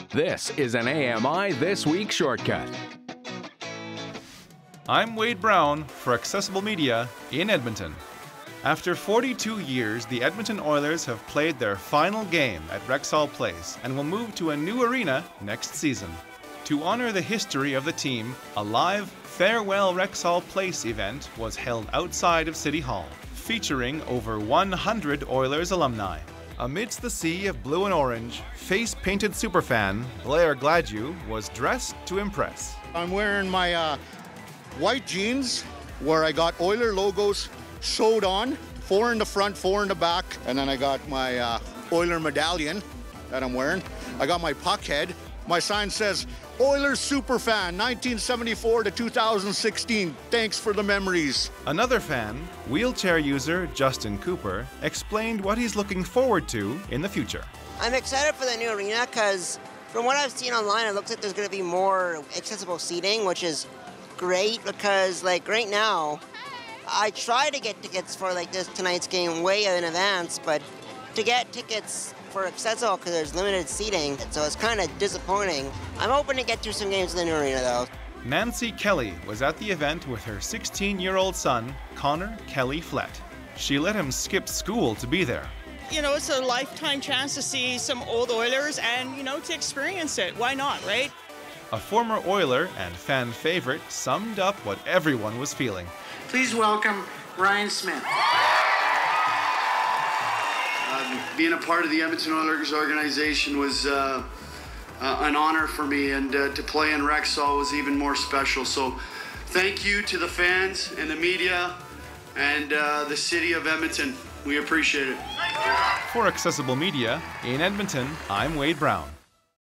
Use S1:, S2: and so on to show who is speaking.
S1: This is an AMI This Week shortcut.
S2: I'm Wade Brown for Accessible Media in Edmonton. After 42 years, the Edmonton Oilers have played their final game at Rexall Place and will move to a new arena next season. To honor the history of the team, a live Farewell Rexall Place event was held outside of City Hall, featuring over 100 Oilers alumni. Amidst the sea of blue and orange, face-painted superfan Blair Gladue was dressed to impress.
S3: I'm wearing my white jeans where I got Oiler logos sewed on, 4 in the front, 4 in the back, and then I got my Oiler medallion that I'm wearing. I got my puck head. My sign says, Oilers Superfan, 1974 to 2016. Thanks for the memories.
S2: Another fan, wheelchair user Justin Cooper, explained what he's looking forward to in the future.
S4: I'm excited for the new arena because from what I've seen online, it looks like there's going to be more accessible seating, which is great because like right now, I try to get tickets for like tonight's game way in advance, but to get tickets for accessible because there's limited seating, so it's kind of disappointing. I'm hoping to get to some games in the new arena though.
S2: Nancy Kelly was at the event with her 16-year-old son, Connor Kelly Flett. She let him skip school to be there.
S5: You know, it's a lifetime chance to see some old Oilers and, you know, to experience it. Why not, right?
S2: A former Oiler and fan favorite summed up what everyone was feeling.
S6: Please welcome Ryan Smith.
S7: Being a part of the Edmonton Oilers organization was an honor for me, and to play in Rexall was even more special. So thank you to the fans and the media and the city of Edmonton. We appreciate it.
S2: For Accessible Media in Edmonton, I'm Wade Brown.